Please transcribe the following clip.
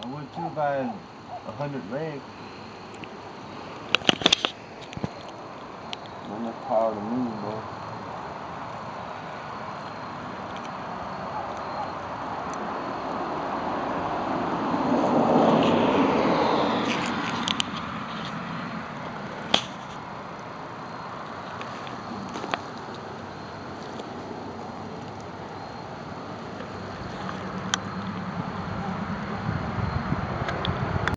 I would too if I had 100 legs. Not enough power to move, bro.